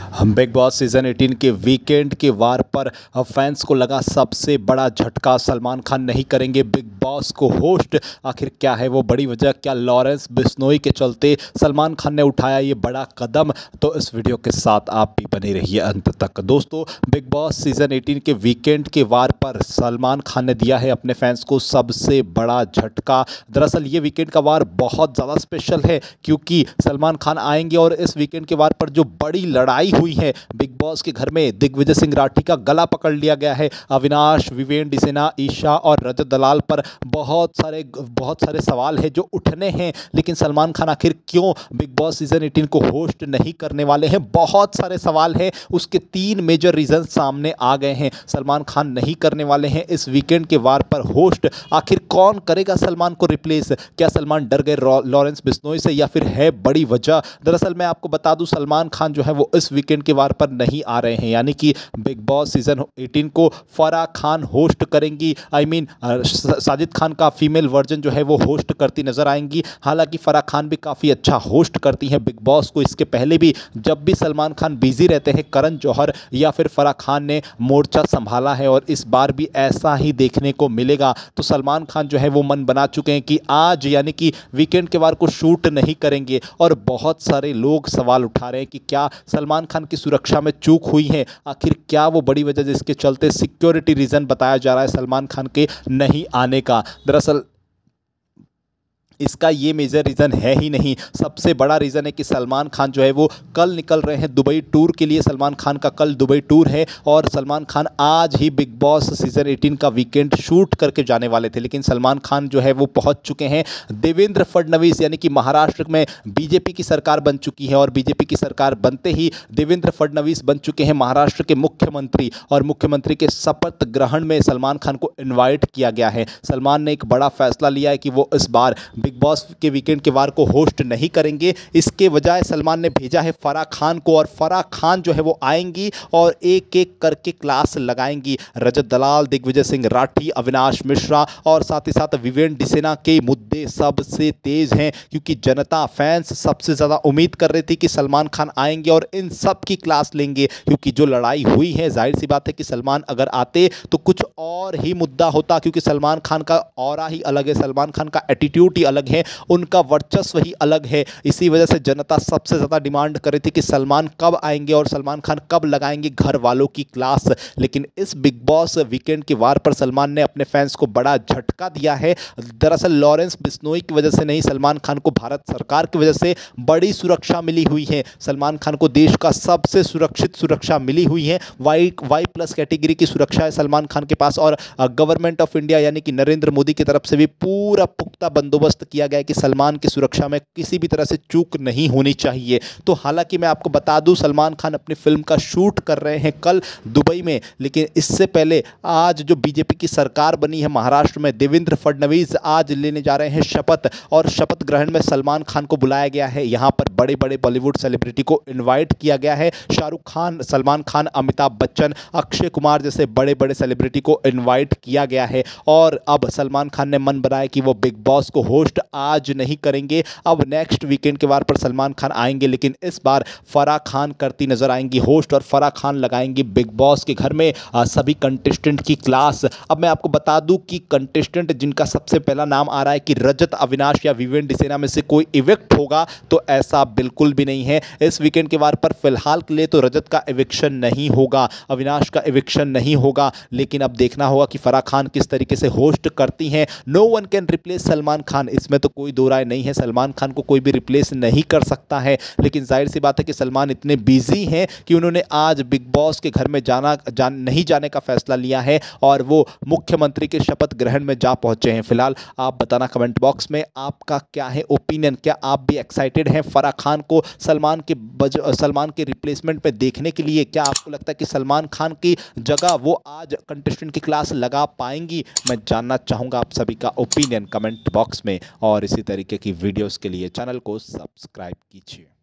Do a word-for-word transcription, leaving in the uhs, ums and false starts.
हम big boss season अठारह के वीकेंड के वार पर अब फैंस को लगा सबसे बड़ा झटका। सलमान खान नहीं करेंगे बिग बॉस को होस्ट। आखिर क्या है वो बड़ी वजह? क्या लॉरेंस बिश्नोई के चलते सलमान खान ने उठाया ये बड़ा कदम? तो इस वीडियो के साथ आप भी बने रहिए अंत तक। दोस्तों, बिग बॉस सीजन अठारह के वीकेंड के वार पर सलमान खान ने दिया है अपने फैंस को सबसे बड़ा झटका। दरअसल ये वीकेंड का वार बहुत ज़्यादा स्पेशल है क्योंकि सलमान खान आएंगे और इस वीकेंड के वार पर जो बड़ी लड़ाई हुई है बिग बॉस के घर में, दिग्विजय सिंह राठी का गला पकड़ लिया गया है। अविनाश, विवेन डिसेना, ईशा और रजत दलाल पर बहुत सारे बहुत सारे सवाल हैं जो उठने हैं। लेकिन सलमान खान आखिर क्यों बिग बॉस सीजन अठारह को होस्ट नहीं करने वाले हैं? बहुत सारे सवाल हैं, उसके तीन मेजर रीजन सामने आ गए हैं। सलमान खान नहीं करने वाले हैं इस वीकेंड के वार पर होस्ट। आखिर कौन करेगा सलमान को रिप्लेस? क्या सलमान डर गए लॉरेंस बिश्नोई से या फिर है बड़ी वजह? दरअसल मैं आपको बता दूं, सलमान खान जो है वो इस वीकेंड के वार पर नहीं आ रहे हैं, यानी कि बिग बॉस सीजन अठारह को फराह खान होस्ट करेंगी। आई मीन साजिद खान का फीमेल वर्जन जो है वो होस्ट करती नजर आएंगी। हालांकि फराह खान भी काफ़ी अच्छा होस्ट करती हैं बिग बॉस को। इसके पहले भी जब भी सलमान खान बिजी रहते हैं, करण जौहर या फिर फराह खान ने मोर्चा संभाला है और इस बार भी ऐसा ही देखने को मिलेगा। तो सलमान खान जो है वो मन बना चुके हैं कि आज यानी कि वीकेंड के वार को शूट नहीं करेंगे। और बहुत सारे लोग सवाल उठा रहे हैं कि क्या सलमान खान की सुरक्षा में चूक हुई है? आखिर क्या वो बड़ी वजह जिसके चलते सिक्योरिटी रीजन बताया जा रहा है सलमान खान के नहीं आने का? दरअसल इसका ये मेजर रीज़न है ही नहीं। सबसे बड़ा रीज़न है कि सलमान खान जो है वो कल निकल रहे हैं दुबई टूर के लिए। सलमान खान का कल दुबई टूर है और सलमान खान आज ही बिग बॉस सीजन अठारह का वीकेंड शूट करके जाने वाले थे। लेकिन सलमान खान जो है वो पहुंच चुके हैं। देवेंद्र फडणवीस यानी कि महाराष्ट्र में बीजेपी की सरकार बन चुकी है और बीजेपी की सरकार बनते ही देवेंद्र फडणवीस बन चुके हैं महाराष्ट्र के मुख्यमंत्री। और मुख्यमंत्री के शपथ ग्रहण में सलमान खान को इन्वाइट किया गया है। सलमान ने एक बड़ा फैसला लिया है कि वो इस बार बिग बॉस के वीकेंड के वार को होस्ट नहीं करेंगे। इसके बजाय सलमान ने भेजा है फराह खान को और फराह खान जो है वो आएंगी और एक एक करके क्लास लगाएंगी। रजत दलाल, दिग्विजय सिंह राठी, अविनाश मिश्रा और साथ ही साथ विवेन डिसेना के मुद्दे सबसे तेज हैं क्योंकि जनता फैंस सबसे ज़्यादा उम्मीद कर रही थी कि सलमान खान आएंगे और इन सब की क्लास लेंगे। क्योंकि जो लड़ाई हुई है, जाहिर सी बात है कि सलमान अगर आते तो कुछ और ही मुद्दा होता क्योंकि सलमान खान का ऑरा ही अलग है, सलमान खान का एटीट्यूड ही अलग है, उनका वर्चस्व ही अलग है। इसी वजह से जनता सबसे ज़्यादा डिमांड कर रही थी कि सलमान कब आएंगे और सलमान खान कब लगाएंगे घर वालों की क्लास। लेकिन इस बिग बॉस वीकेंड के वार पर सलमान ने अपने फैंस को बड़ा झटका दिया है। दरअसल लॉरेंस बिश्नोई की वजह से नहीं, सलमान खान को भारत सरकार की वजह से बड़ी सुरक्षा मिली हुई है। सलमान खान को देश का सबसे सुरक्षित सुरक्षा मिली हुई है। वाई वाई प्लस कैटेगरी की सुरक्षा है सलमान खान के पास और गवर्नमेंट ऑफ इंडिया यानी कि नरेंद्र मोदी की तरफ से भी पूरा पुख्ता बंदोबस्त किया गया कि सलमान की सुरक्षा में किसी भी तरह से चूक नहीं होनी चाहिए। तो हालांकि मैं आपको बता दूं, सलमान खान अपनी फिल्म का शूट कर रहे हैं कल दुबई में। लेकिन इससे पहले आज जो बीजेपी की सरकार बनी है महाराष्ट्र में, देवेंद्र फडणवीस आज लेने जा रहे हैं शपथ और शपथ ग्रहण में सलमान खान को बुलाया गया है। यहां पर बड़े बड़े बॉलीवुड सेलिब्रिटी को इन्वाइट किया गया है। शाहरुख खान, सलमान खान, अमिताभ बच्चन, अक्षय कुमार जैसे बड़े बड़े सेलिब्रिटी को इन्वाइट किया गया है। और अब सलमान खान ने मन बनाया कि वो बिग बॉस को होस्ट आज नहीं करेंगे। अब नेक्स्ट वीकेंड के वार पर सलमान खान आएंगे, लेकिन इस बार फराह खान करती नजर आएंगी होस्ट और फराह खान लगाएंगी बिग बॉस के घर में आ, सभी कंटेस्टेंट की क्लास। अब मैं आपको बता दूं कि कंटेस्टेंट जिनका सबसे पहला नाम आ रहा है कि रजत, अविनाश या विवेन डिसेना में से कोई इविक्ट होगा, तो ऐसा बिल्कुल भी नहीं है। इस वीकेंड के वार पर फिलहाल के लिए तो रजत का इविक्शन नहीं होगा, अविनाश का इविक्शन नहीं होगा। लेकिन अब देखना होगा कि फराह खान किस तरीके से होस्ट करती हैं। No one can replace Salman Khan, इसमें तो कोई दो राय नहीं है। सलमान खान को कोई भी रिप्लेस नहीं कर सकता है। लेकिन जाहिर सी बात है कि सलमान इतने बिजी हैं कि उन्होंने आज बिग बॉस के घर में जाना जान नहीं जाने का फैसला लिया है और वो मुख्यमंत्री के शपथ ग्रहण में जा पहुंचे हैं। फिलहाल आप बताना कमेंट बॉक्स में आपका क्या है ओपिनियन। क्या आप भी एक्साइटेड हैं फराह खान को सलमान के बज सलमान के रिप्लेसमेंट में देखने के लिए? क्या आपको लगता है कि सलमान खान की जगह वो आज कंटेस्टेंट की क्लास लगा पाएंगी? मैं जानना चाहूँगा आप सभी का ओपिनियन कमेंट बॉक्स में। और इसी तरीके की वीडियोस के लिए चैनल को सब्सक्राइब कीजिए।